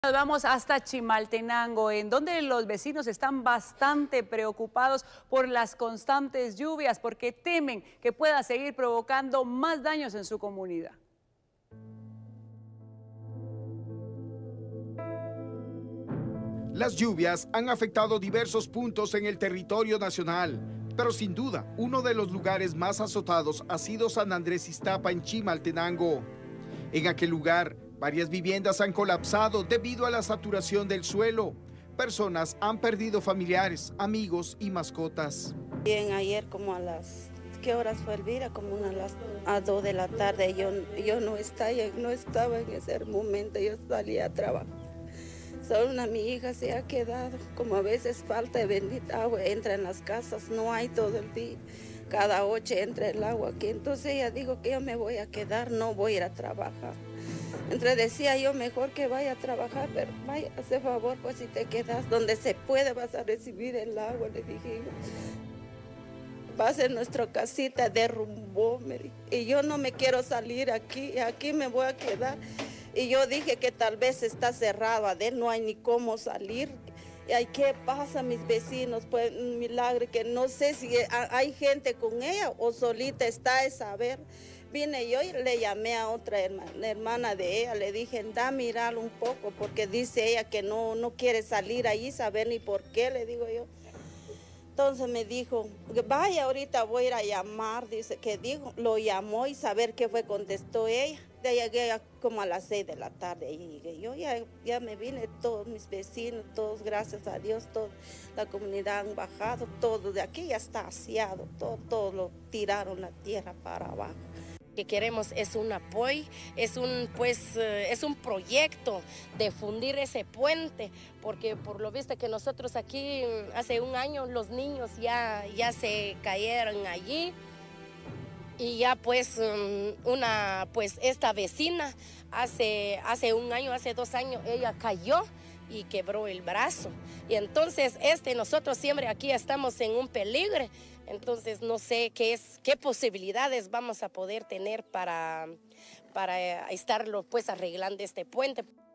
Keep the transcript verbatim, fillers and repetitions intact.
Nos vamos hasta Chimaltenango, en donde los vecinos están bastante preocupados por las constantes lluvias, porque temen que pueda seguir provocando más daños en su comunidad. Las lluvias han afectado diversos puntos en el territorio nacional, pero sin duda, uno de los lugares más azotados ha sido San Andrés Iztapa en Chimaltenango. En aquel lugar, varias viviendas han colapsado debido a la saturación del suelo. Personas han perdido familiares, amigos y mascotas. Bien, ayer como a las, ¿qué horas fue, Elvira? Como a las a dos de la tarde, yo, yo no, estaba, no estaba en ese momento, yo salía a trabajar. Solo una mi hija se ha quedado, como a veces falta de bendita agua, entra en las casas, no hay todo el día. Cada noche entra el agua aquí, entonces ella dijo que yo me voy a quedar, no voy a ir a trabajar. Entonces decía yo, mejor que vaya a trabajar, pero vaya, hace favor, pues si te quedas donde se puede vas a recibir el agua, le dije yo. Va a ser nuestra casita, derrumbó, me dijo, y yo no me quiero salir aquí, aquí me voy a quedar. Y yo dije que tal vez está cerrado, adentro no hay ni cómo salir. Ay, ¿qué pasa, mis vecinos? Pues un milagro que no sé si hay gente con ella o solita está, es saber. Vine yo y le llamé a otra hermana, hermana de ella, le dije, da mirar un poco, porque dice ella que no, no quiere salir ahí, saber ni por qué, le digo yo. Entonces me dijo, vaya, ahorita voy a ir a llamar, dice que dijo, lo llamó y saber qué fue, contestó ella. De llegué como a las seis de la tarde, ahí llegué yo, ya, ya me vine, todos mis vecinos, todos, gracias a Dios, toda la comunidad han bajado, todo de aquí ya está aseado, todo, todo lo tiraron la tierra para abajo. Que queremos es un apoyo, es un, pues, es un proyecto de fundir ese puente, porque por lo visto que nosotros aquí hace un año los niños ya, ya se cayeron allí. Y ya pues una, pues esta vecina hace, hace un año, hace dos años, ella cayó y quebró el brazo. Y entonces este, nosotros siempre aquí estamos en un peligro, entonces no sé qué es, qué posibilidades vamos a poder tener para, para estarlo pues arreglando este puente.